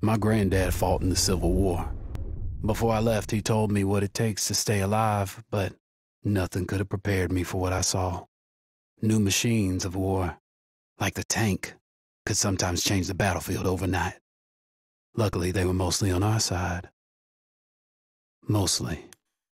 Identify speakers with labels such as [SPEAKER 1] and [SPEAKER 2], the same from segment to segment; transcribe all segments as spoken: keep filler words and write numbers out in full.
[SPEAKER 1] My granddad fought in the Civil War. Before I left, he told me what it takes to stay alive, but nothing could have prepared me for what I saw. New machines of war, like the tank, could sometimes change the battlefield overnight. Luckily, they were mostly on our side. Mostly.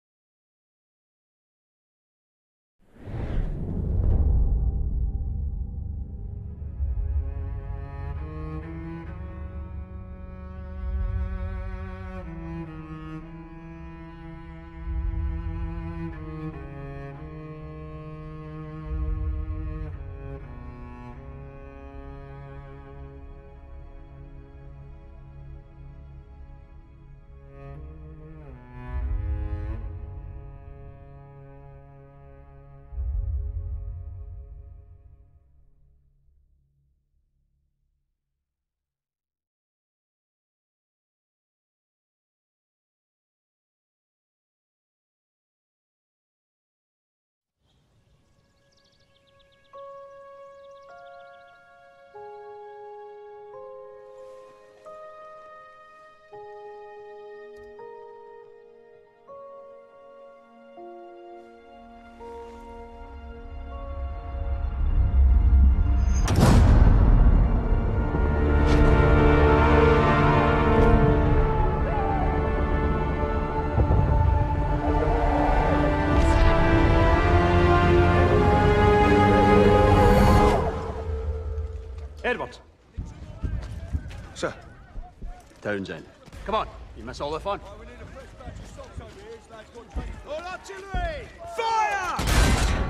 [SPEAKER 2] Edward.
[SPEAKER 3] Sir.
[SPEAKER 2] Townsend. Come on, you miss all the fun.
[SPEAKER 3] Right, we need a fresh batch of socks over here. This lad's got twenty. All artillery! Fire!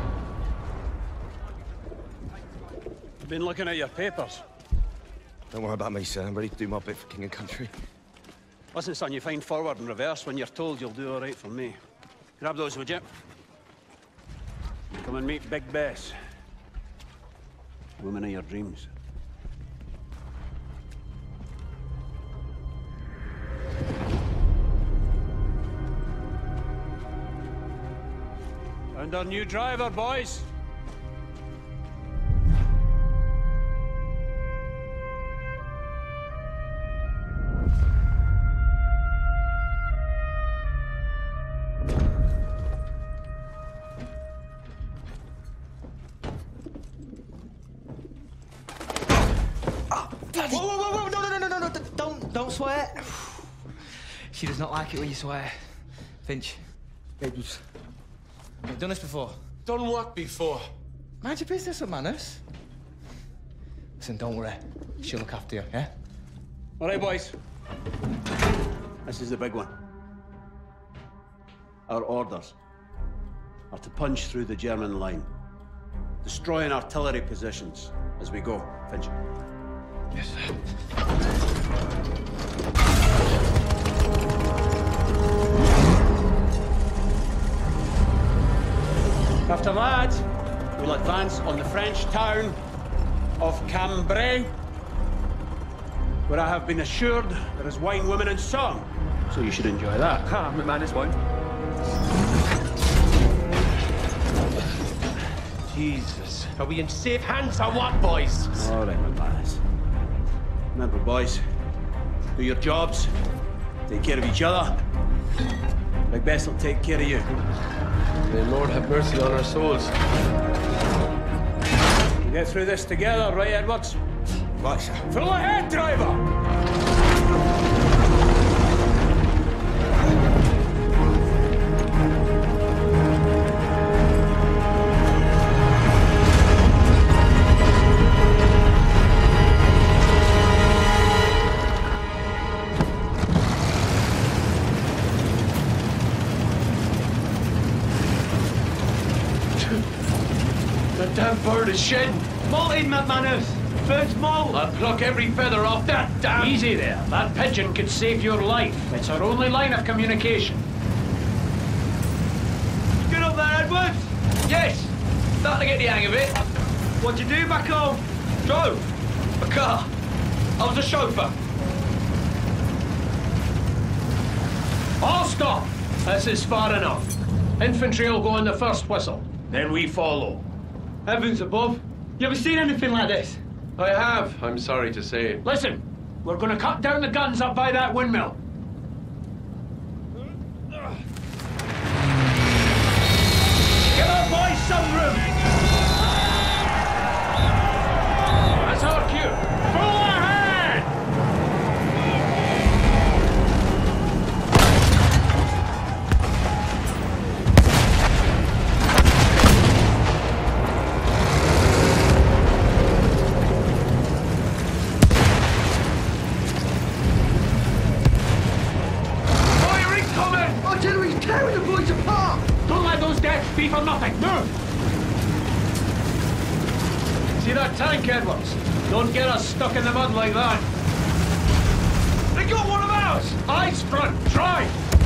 [SPEAKER 2] I've been looking at your papers.
[SPEAKER 3] Don't worry about me, sir. I'm ready to do my bit for king and country.
[SPEAKER 2] Listen, son, you find forward and reverse when you're told you'll do all right for me. Grab those, would you? Come and meet Big Bess. Woman of your dreams. And our new driver, boys.
[SPEAKER 4] Whoa, whoa, whoa, whoa, no, no, no, no, no, don't, don't swear. She does not like it when you swear. Finch, Edwards, you've done this before.
[SPEAKER 5] Done what before?
[SPEAKER 4] Mind your business with manners. Listen, don't worry. She'll look after you, yeah?
[SPEAKER 2] All right, boys. This is the big one. Our orders are to punch through the German line, destroying artillery positions as we go. Finch.
[SPEAKER 4] Yes, sir.
[SPEAKER 2] After that, we'll advance on the French town of Cambrai, where I have been assured there is wine, women, and song. So you should enjoy that.
[SPEAKER 5] Ah, McManus won't. Jesus. Are we in safe hands or what, boys?
[SPEAKER 2] All right, McManus. Remember, boys, do your jobs, take care of each other. Big Bess will take care of you.
[SPEAKER 5] May the Lord have mercy on our souls.
[SPEAKER 2] We get through this together, right, Edwards?
[SPEAKER 3] Right, sir.
[SPEAKER 2] Full ahead, driver!
[SPEAKER 5] That damn bird is shedding.
[SPEAKER 4] Molted, McManus. Bird's molt.
[SPEAKER 5] I'll pluck every feather off that damn...
[SPEAKER 6] Easy there. That pigeon could save your life. It's our only line of communication.
[SPEAKER 4] Get up there, Edwards.
[SPEAKER 5] Yes! Starting to get the hang of it.
[SPEAKER 4] What'd you do back home?
[SPEAKER 5] Drove. A car. I was a chauffeur.
[SPEAKER 6] All stop! This is far enough. Infantry will go on the first whistle. Then we follow.
[SPEAKER 4] Heavens above. You ever seen anything like this?
[SPEAKER 5] I have, I'm sorry to say.
[SPEAKER 6] Listen, We're gonna cut down the guns up by that windmill. Give our boys some room! That's our cue. Full ahead! Fire incoming!
[SPEAKER 4] Artillery's tearing the boys apart!
[SPEAKER 6] Don't let those deaths be for nothing. Move! See that tank, Edwards? Don't get us stuck in the mud like that. They got one of ours! Eyes front, drive!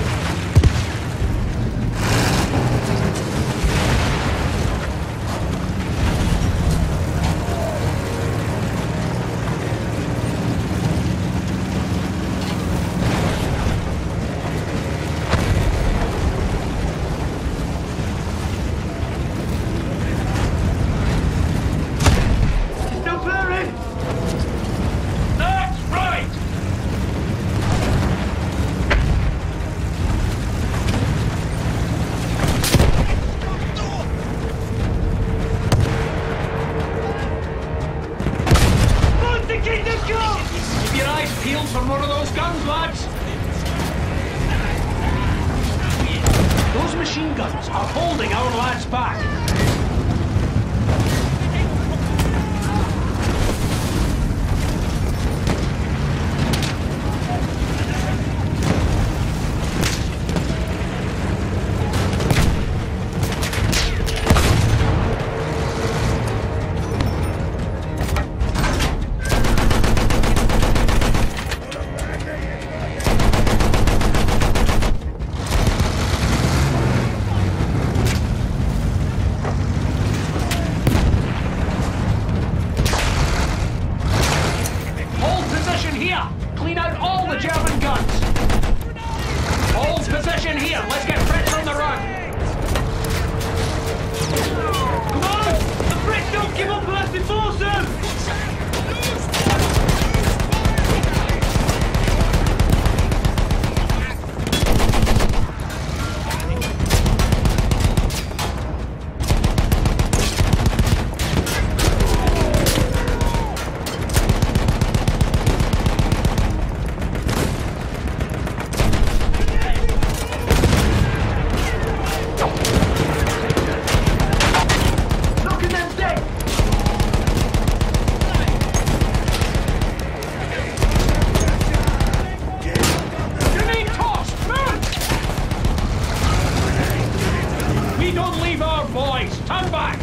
[SPEAKER 4] Still firing!
[SPEAKER 6] That's right!
[SPEAKER 4] Move to keep them going!
[SPEAKER 6] Keep your eyes peeled for more of those guns, lads! Those machine guns are holding our lads back. Hold position here! Clean out all the German guns! Hold position here! Let's get pressure on the run!
[SPEAKER 4] Come on! The Brits don't give up unless we force them! Knocking them dead!
[SPEAKER 6] Grenade toss! Move! We don't leave our boys! Turn back!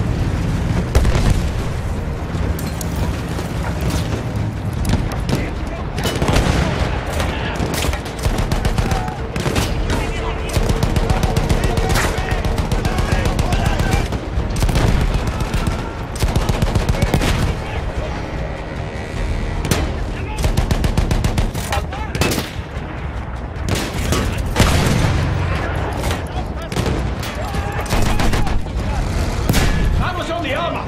[SPEAKER 6] That was on the armor!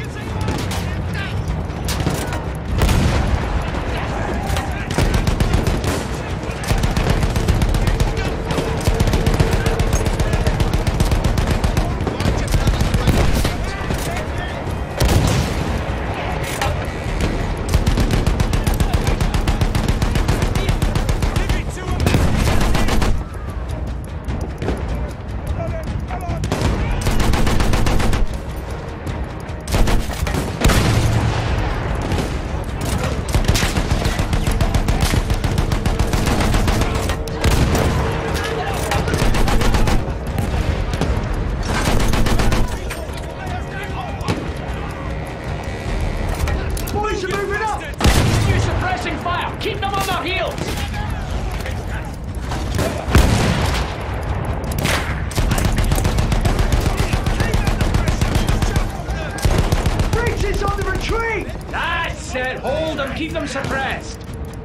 [SPEAKER 4] Boys are moving up!
[SPEAKER 6] Continue suppressing fire! Keep them on their heels!
[SPEAKER 4] Brits is on the retreat!
[SPEAKER 6] That's it! Hold them, keep them suppressed!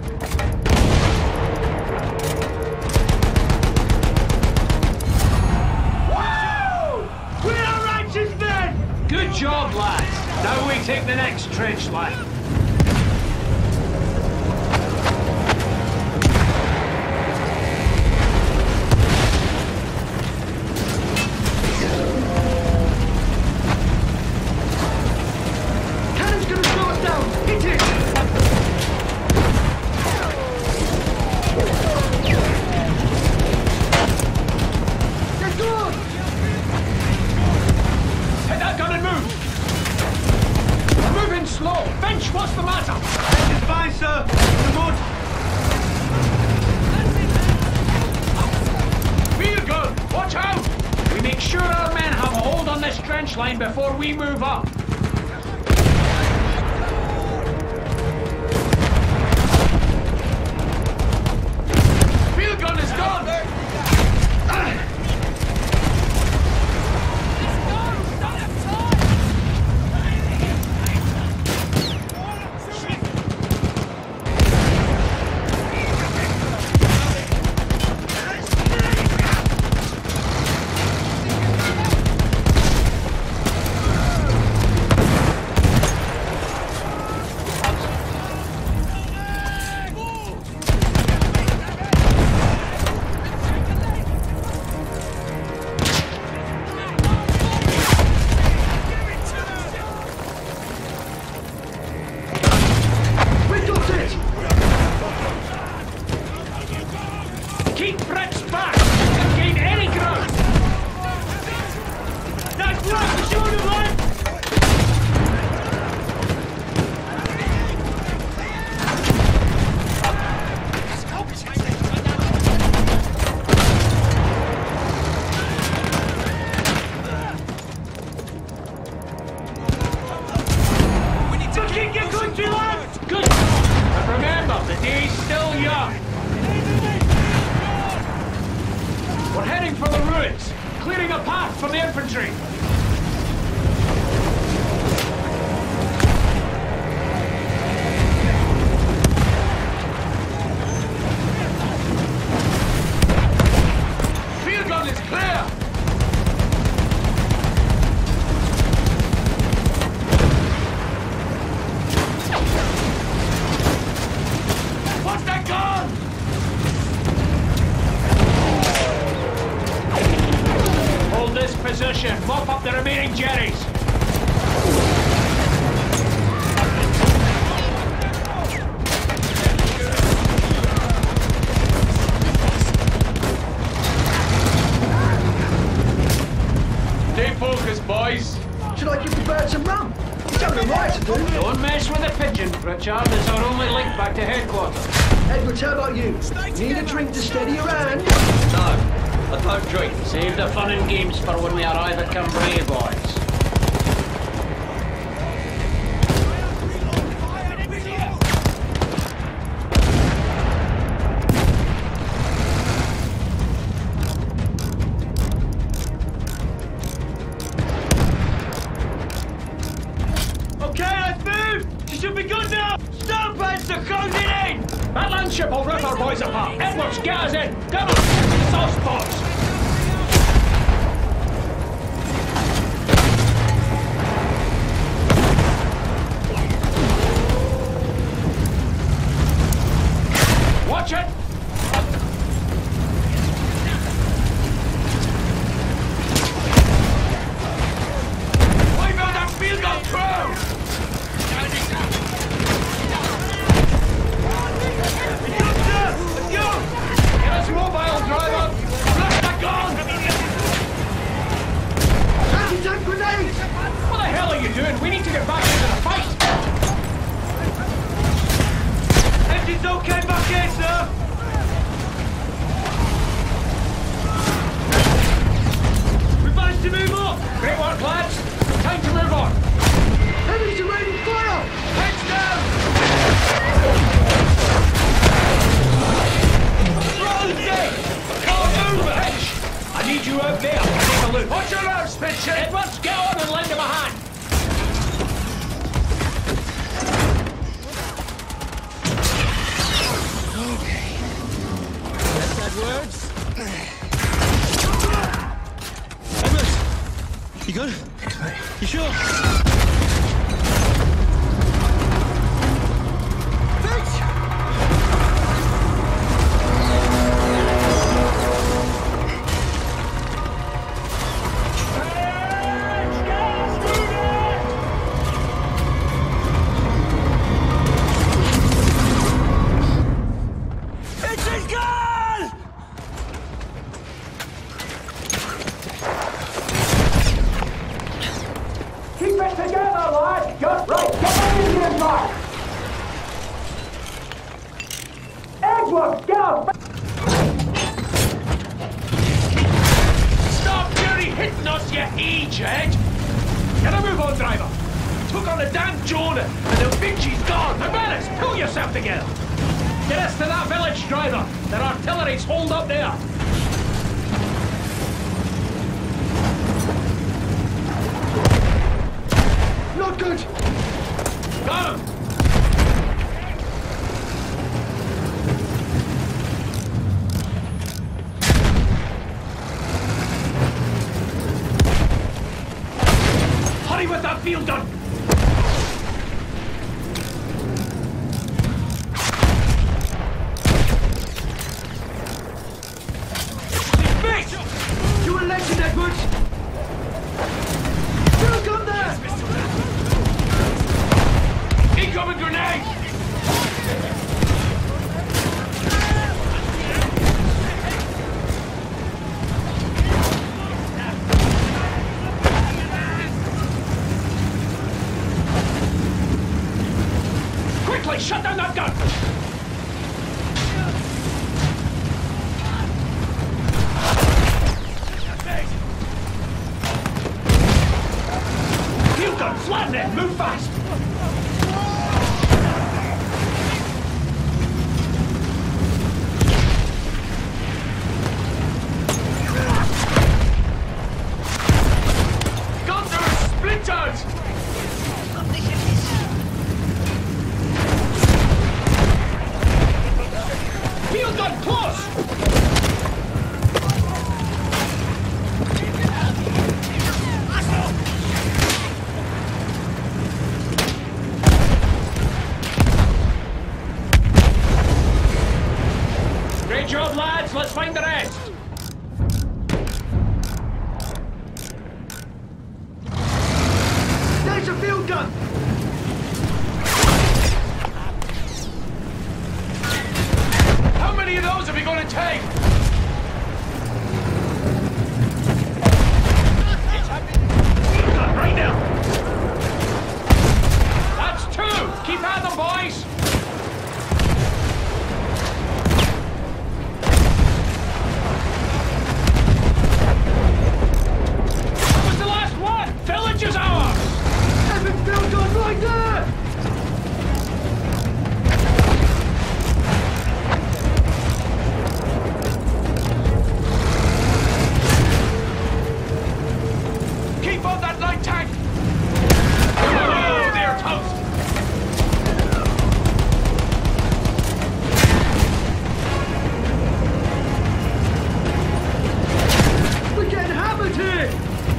[SPEAKER 4] Woo! We are righteous men!
[SPEAKER 6] Good job, lads! Now we take the next trench line. Gaza!
[SPEAKER 3] It's fine, sir. The wood.
[SPEAKER 6] Field gun! Watch out! We make sure our men have a hold on this trench line before we move up. Field gun is gone! Keep Brits back! Don't gain any ground! Nice work! Shoot him, lad! We need to keep your country, lad! Good! But remember, the day's still young! We're heading for the ruins, clearing a path for the infantry. Field gun is clear. What's that gun? Hold this position. Mop up the remaining Jerrys. Stay focused, boys.
[SPEAKER 7] Should I give the bird some rum? He's having a right to do.
[SPEAKER 6] Don't mess with the pigeon, Richard. It's our only link back to headquarters.
[SPEAKER 7] Edwards, how about you? Need a drink to steady your hand?
[SPEAKER 5] No, I don't drink.
[SPEAKER 6] Save the fun and games for when we arrive at Cambrai, boys. Okay, let's move! She should be good now! Stonepads are closing in! That landship will rip our boys apart! Edwards, get us in! Come on! Soft spots! Watch it! Wait for that field gun through! Let's go! Get us mobile, driver! Flush that gun!
[SPEAKER 7] Anti-tank grenades!
[SPEAKER 6] What the hell are you doing? We need to get back into the fight!
[SPEAKER 3] Engine's okay back here, sir. We managed to move up.
[SPEAKER 6] Great work, lads! Time to move on!
[SPEAKER 7] Enemies are raining fire!
[SPEAKER 3] Heads down.
[SPEAKER 6] Rosie! Can't move it! Hitch! I need you out there to take a look. Watch your arms, Pitcher! Edwards, get on and lend him a hand!
[SPEAKER 3] Edwards. Edwards, you good? You sure?
[SPEAKER 6] Keep it together. Get us to that village, driver. Their artillery's holed up there.
[SPEAKER 7] Not good!
[SPEAKER 6] Got him! Hurry with that field gun!
[SPEAKER 7] You were legend, Edwards! Field gun there!
[SPEAKER 6] Incoming grenade! Quickly, shut down that gun! Field gun, flatten it! Move fast! Guns are splintered! Field gun, close! Great job, lads. Let's find the rest.
[SPEAKER 7] There's a field gun!
[SPEAKER 6] How many of those are we going to take? Field gun, right now. That's two. Keep at them, boys. That was the last one. Village is ours.
[SPEAKER 7] Epic field gun right there!
[SPEAKER 6] Keep on that light tank! Oh, they're toast!
[SPEAKER 7] We're getting hammered here!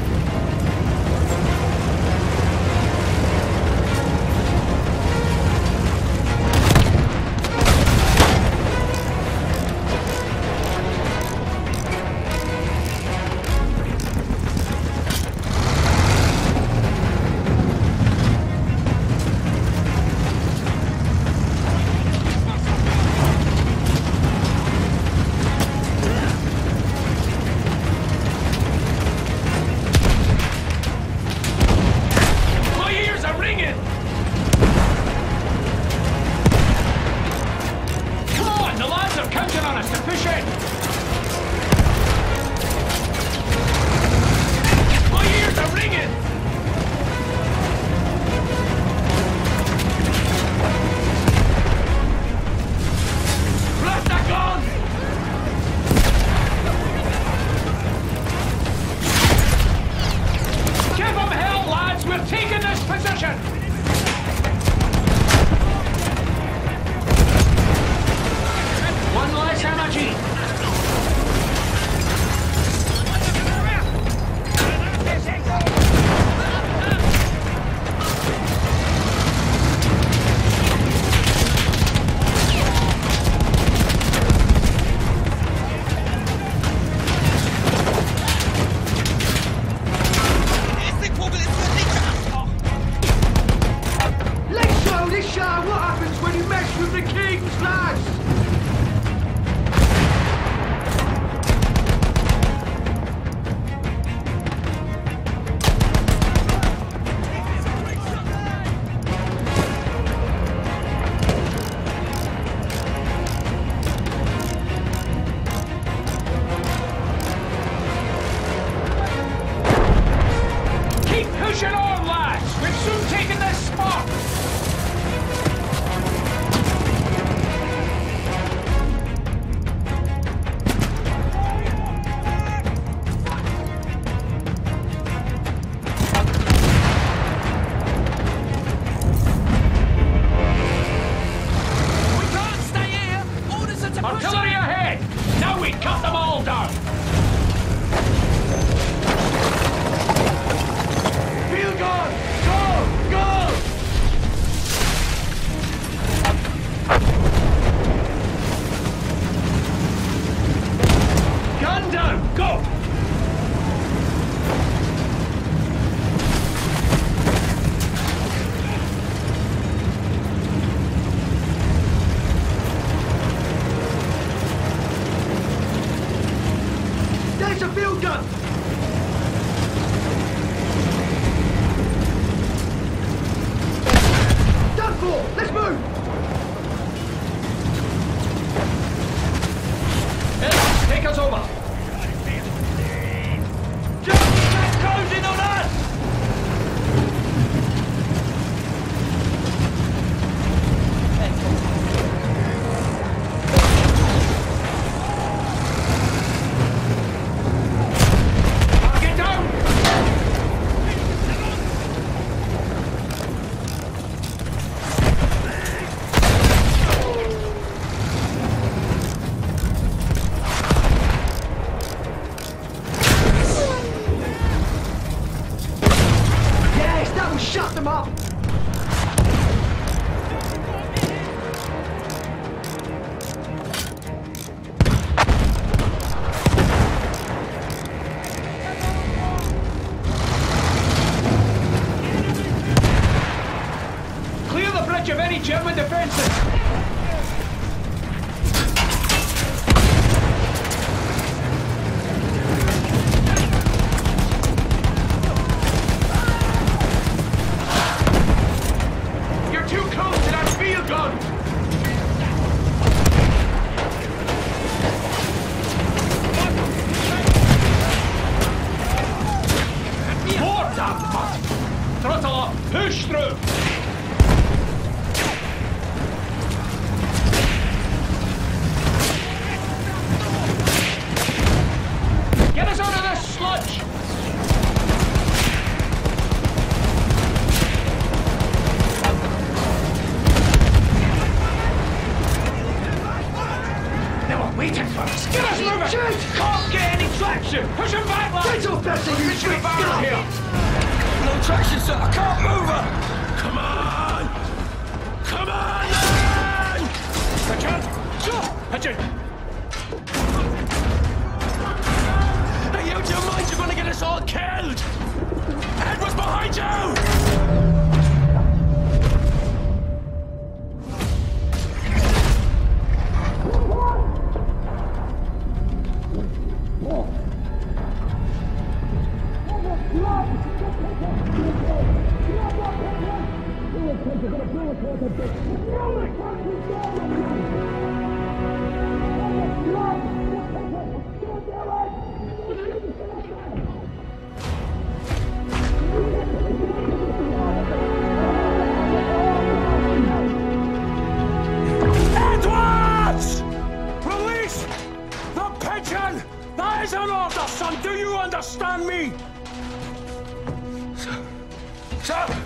[SPEAKER 6] My ears are ringing! Come on, the lads are counting on us to push in! My ears are ringing! Blast that gun! Give them hell, lads! We're taking this position! One less energy!
[SPEAKER 7] Let's show this show what happens when you mess with the kings, lads!
[SPEAKER 6] Keep pushing on, lads! We've soon taken this spot! Wait at first. Get us moving! Shoot! Can't get any traction! Push him back, lads!
[SPEAKER 7] Get off that thing, you
[SPEAKER 6] Get
[SPEAKER 7] bitch!
[SPEAKER 6] here!
[SPEAKER 5] No traction, sir. I can't move her.
[SPEAKER 6] Come on! Come on, then! Pigeon! Pigeon!
[SPEAKER 5] Are you out of your mind? You're going to get us all killed. Edward's behind you!
[SPEAKER 6] Edwards! Release the pigeon! That is an order, son! Do you understand me?
[SPEAKER 5] Sir! Sir!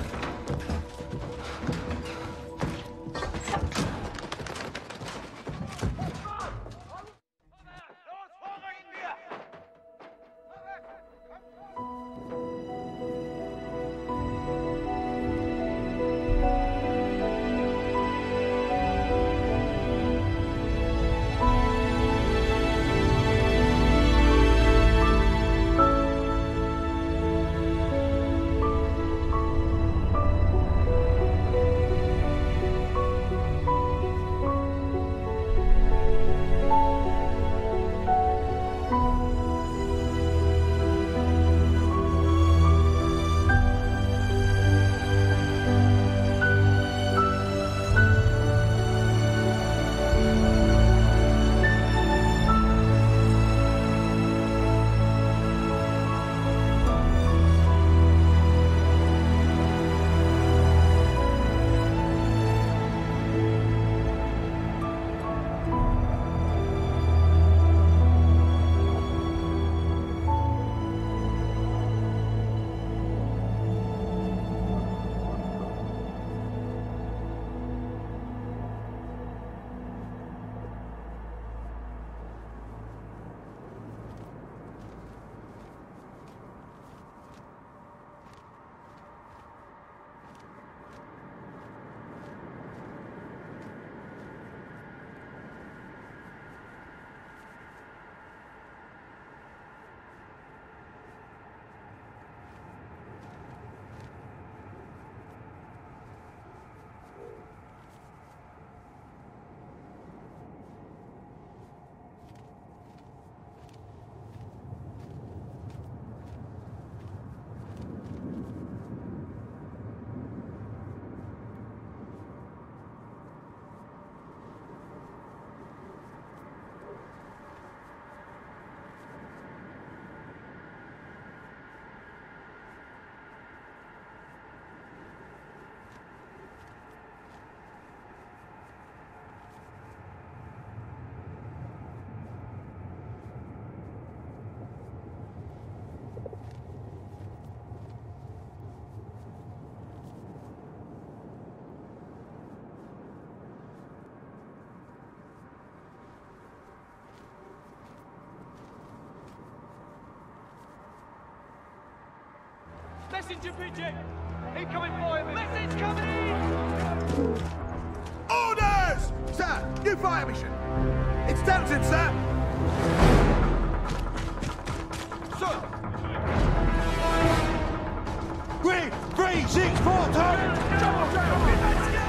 [SPEAKER 6] Messenger pigeon! Incoming fire! Message coming in!
[SPEAKER 3] Orders! Sir, new fire mission. It's Townsend, sir. Sir. Three, three, six, four, two.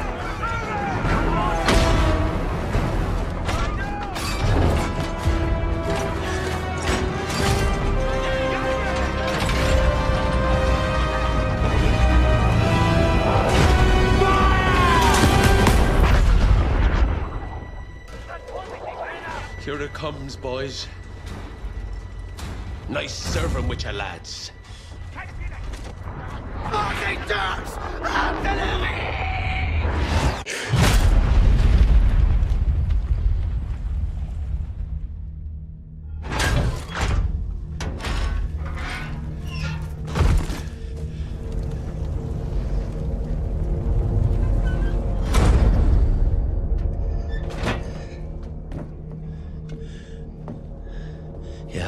[SPEAKER 5] Here it comes, boys. Nice serving with your lads.
[SPEAKER 3] Marching ducks! Artillery!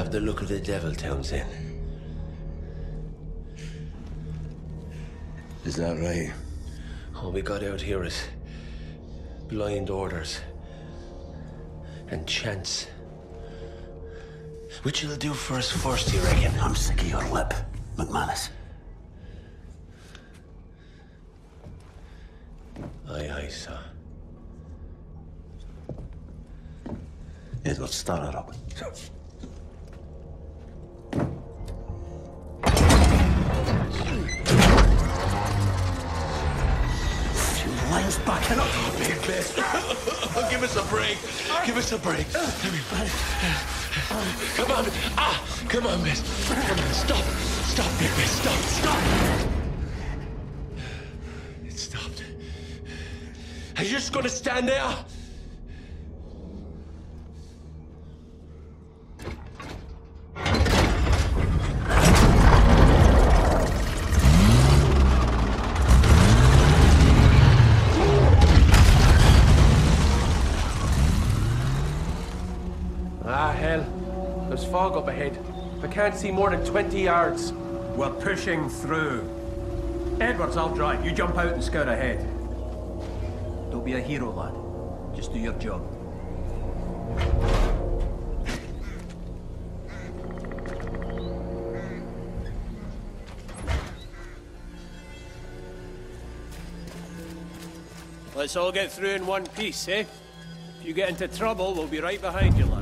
[SPEAKER 5] have the look of the devil, Townsend.
[SPEAKER 8] Is that right?
[SPEAKER 5] All we got out here is blind orders and chance. Which will do for us first, you reckon?
[SPEAKER 2] I'm sick of your lip, McManus.
[SPEAKER 5] Aye, aye, sir.
[SPEAKER 2] Edward, start her up. Lions backing up.
[SPEAKER 5] Big bit. Give us a break. Give us a break. Come on. Ah, come on, miss. Come on, stop. Stop, big miss. Stop, stop. It stopped. Are you just gonna stand there?
[SPEAKER 6] Ah, hell. There's fog up ahead. I can't see more than twenty yards.
[SPEAKER 2] We're pushing through. Edwards, I'll drive. You jump out and scout ahead.
[SPEAKER 4] Don't be a hero, lad. Just do your job.
[SPEAKER 2] Let's all get through in one piece, eh? If you get into trouble, we'll be right behind you, lad.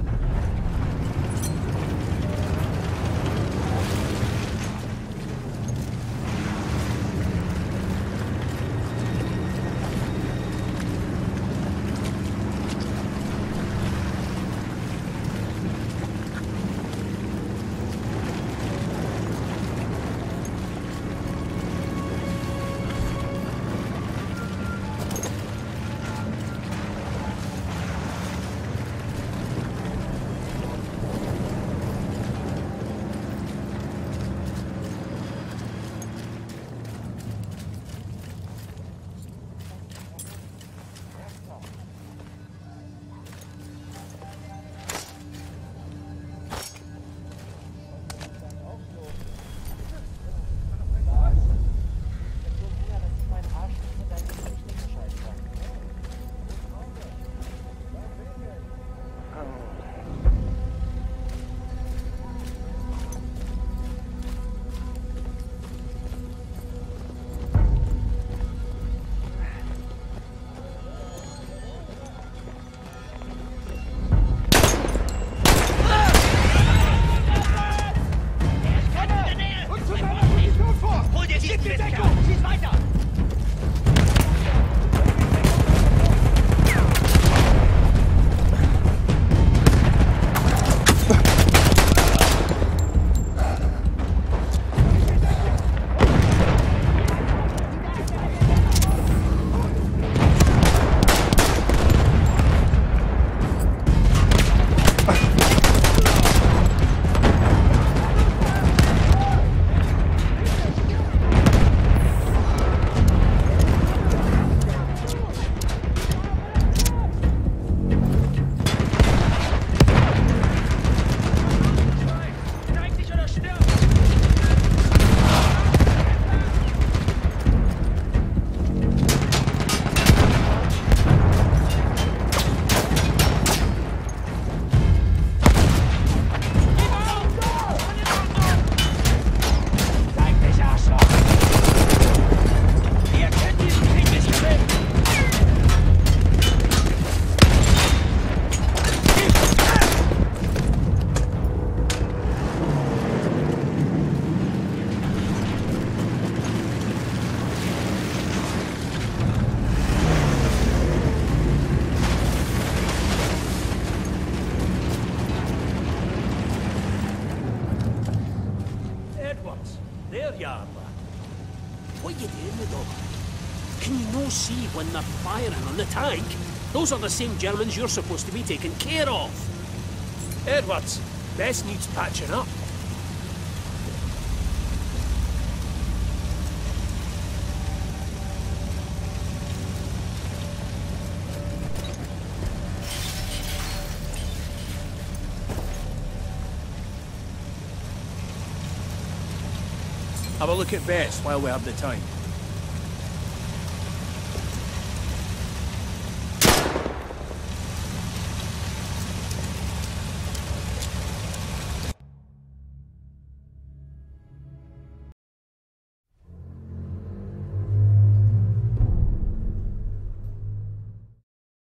[SPEAKER 9] What you doing with them? Can you no see when they're firing on the tank? Those are the same Germans you're supposed to be taking care of.
[SPEAKER 6] Edwards, Bess needs patching up. Have a look at Bess while we have the time.